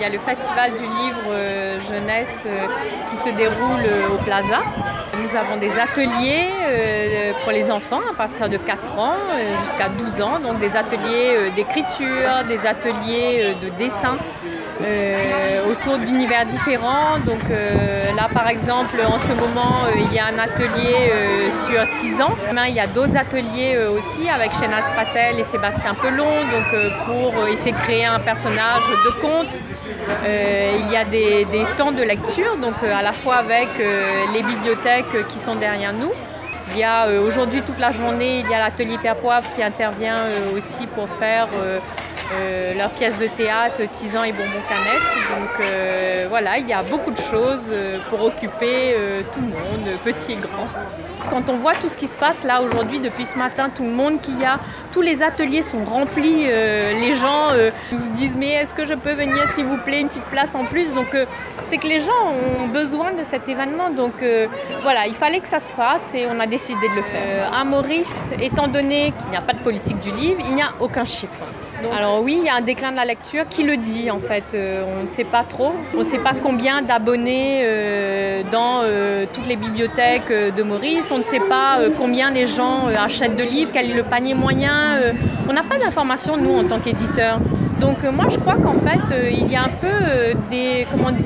a le festival du livre jeunesse qui se déroule au Plaza. Nous avons des ateliers pour les enfants à partir de 4 ans jusqu'à 12 ans, donc des ateliers d'écriture, des ateliers de dessin autour d'univers différents. Donc là par exemple en ce moment il y a un atelier sur Tizan. Il y a d'autres ateliers aussi avec Shehnaz Patel et Sébastien Pelon pour essayer de créer un personnage de conte. Il y a des temps de lecture, donc à la fois avec les bibliothèques qui sont derrière nous. Il y a aujourd'hui toute la journée, il y a l'atelier Père Poivre qui intervient aussi pour faire leurs pièces de théâtre, Tizan et Bonbon Canette. Donc voilà, il y a beaucoup de choses pour occuper tout le monde, petit et grand. Quand on voit tout ce qui se passe là aujourd'hui, depuis ce matin, tout le monde qu'il y a, tous les ateliers sont remplis, les gens nous disent mais est-ce que je peux venir s'il vous plaît, une petite place en plus. Donc c'est que les gens ont besoin de cet événement, donc voilà, il fallait que ça se fasse et on a décidé de le faire. À Maurice, étant donné qu'il n'y a pas de politique du livre, il n'y a aucun chiffre. Donc, alors oui, il y a un déclin de la lecture qui le dit en fait, on ne sait pas trop, on ne sait pas combien d'abonnés dans toutes les bibliothèques de Maurice, on ne sait pas combien les gens achètent de livres, quel est le panier moyen, on n'a pas d'informations nous en tant qu'éditeurs. Donc moi je crois qu'en fait il y a un peu des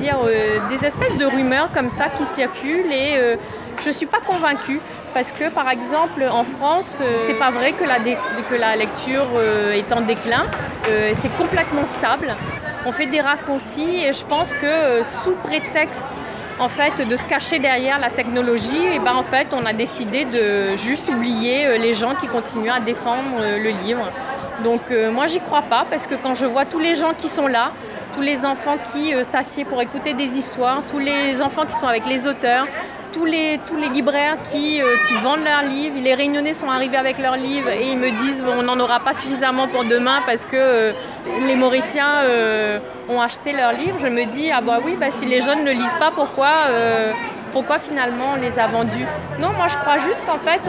espèces de rumeurs comme ça qui circulent et je ne suis pas convaincue. Parce que par exemple en France, c'est pas vrai que la lecture est en déclin, c'est complètement stable. On fait des raccourcis et je pense que sous prétexte en fait, de se cacher derrière la technologie, et en fait on a décidé de juste oublier les gens qui continuent à défendre le livre. Donc moi j'y crois pas parce que quand je vois tous les gens qui sont là, tous les enfants qui s'assiedent pour écouter des histoires, tous les enfants qui sont avec les auteurs, tous les libraires qui vendent leurs livres, les Réunionnais sont arrivés avec leurs livres et ils me disent on n'en aura pas suffisamment pour demain parce que les Mauriciens ont acheté leurs livres. Je me dis ah bah oui, si les jeunes ne lisent pas, pourquoi finalement on les a vendus? Non, moi je crois juste qu'en fait,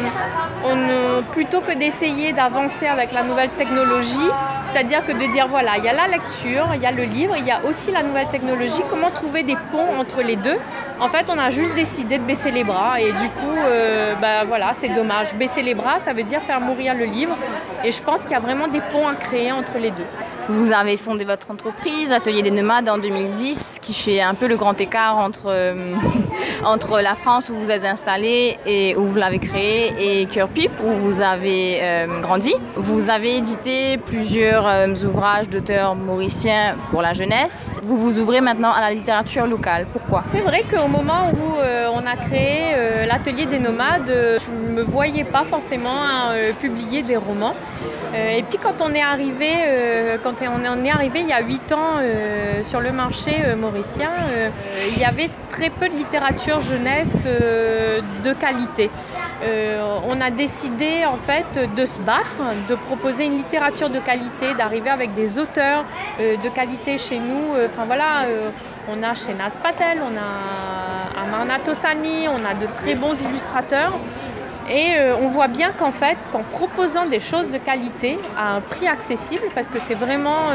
plutôt que d'essayer d'avancer avec la nouvelle technologie, c'est-à-dire que de dire voilà, il y a la lecture, il y a le livre, il y a aussi la nouvelle technologie, comment trouver des ponts entre les deux? En fait, on a juste décidé de baisser les bras et du coup, voilà, c'est dommage. Baisser les bras, ça veut dire faire mourir le livre et je pense qu'il y a vraiment des ponts à créer entre les deux. Vous avez fondé votre entreprise, Atelier des Nomades, en 2010, qui fait un peu le grand écart entre la France où vous êtes installé et où vous l'avez créé et Cœur Pipe où vous avez grandi. Vous avez édité plusieurs ouvrages d'auteurs mauriciens pour la jeunesse. Vous vous ouvrez maintenant à la littérature locale. Pourquoi? C'est vrai qu'au moment où on a créé l'Atelier des Nomades, je ne me voyais pas forcément publier des romans. Et puis quand on est arrivé il y a 8 ans sur le marché mauricien, il y avait très peu de littérature jeunesse de qualité. On a décidé en fait de se battre, de proposer une littérature de qualité, d'arriver avec des auteurs de qualité chez nous. On a Shehnaz Patel, on a Amarna Tossani, on a de très bons illustrateurs. Et on voit bien qu'en fait, qu'en proposant des choses de qualité à un prix accessible, parce que c'est vraiment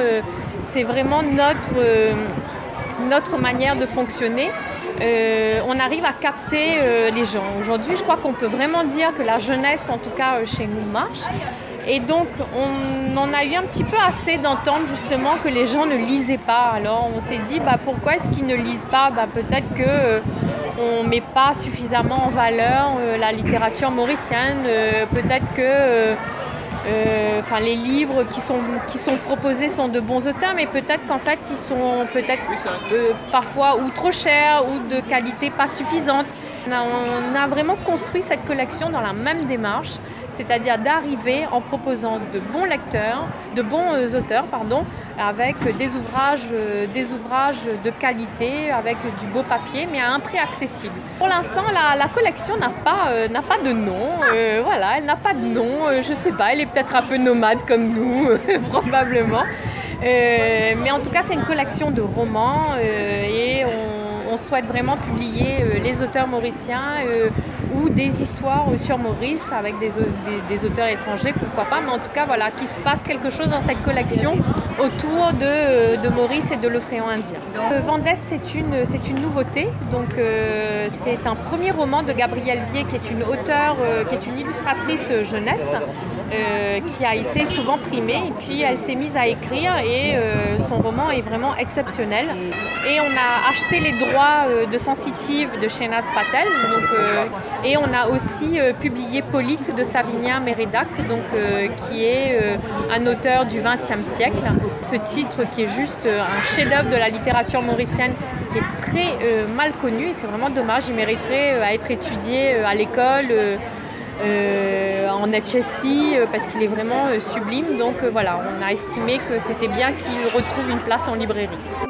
notre manière de fonctionner, on arrive à capter les gens. Aujourd'hui, je crois qu'on peut vraiment dire que la jeunesse, en tout cas chez nous, marche. Et donc, on en a eu un petit peu assez d'entendre justement que les gens ne lisaient pas. Alors, on s'est dit, pourquoi est-ce qu'ils ne lisent pas? Peut-être qu'on ne met pas suffisamment en valeur la littérature mauricienne. Peut-être que les livres qui sont proposés sont de bons auteurs, mais peut-être qu'en fait, ils sont parfois ou trop chers ou de qualité pas suffisante. On a vraiment construit cette collection dans la même démarche, c'est-à-dire d'arriver en proposant de bons lecteurs, de bons auteurs, avec des ouvrages de qualité, avec du beau papier, mais à un prix accessible. Pour l'instant, la collection n'a pas de nom, elle n'a pas de nom, je ne sais pas, elle est peut-être un peu nomade comme nous, probablement. Mais en tout cas, c'est une collection de romans et on souhaite vraiment publier les auteurs mauriciens ou des histoires sur Maurice avec des auteurs étrangers, pourquoi pas, mais en tout cas voilà, qu'il se passe quelque chose dans cette collection autour de Maurice et de l'océan Indien. Vent d'Est, c'est une nouveauté, donc c'est un premier roman de Gabrielle Vier, qui est une auteure, qui est une illustratrice jeunesse, qui a été souvent primée, et puis elle s'est mise à écrire et son roman est vraiment exceptionnel. Et on a acheté les droits de Sensitive de Shehnaz Patel, et on a aussi publié Polyte de Savinien Mérédac, qui est un auteur du XXe siècle. Ce titre qui est juste un chef-d'œuvre de la littérature mauricienne, qui est très mal connu, et c'est vraiment dommage, il mériterait à être étudié à l'école, en HSI, parce qu'il est vraiment sublime. Donc voilà, on a estimé que c'était bien qu'il retrouve une place en librairie.